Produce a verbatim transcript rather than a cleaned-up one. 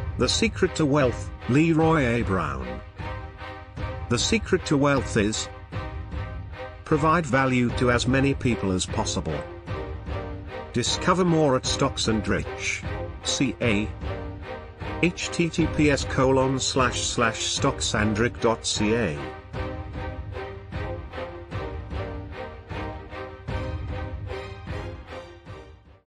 The secret to wealth, Leroy A. Brown. The secret to wealth is: provide value to as many people as possible. Discover more at Stocks and Rich. C A. H T T P S colon slash slash stocksandrick dot C A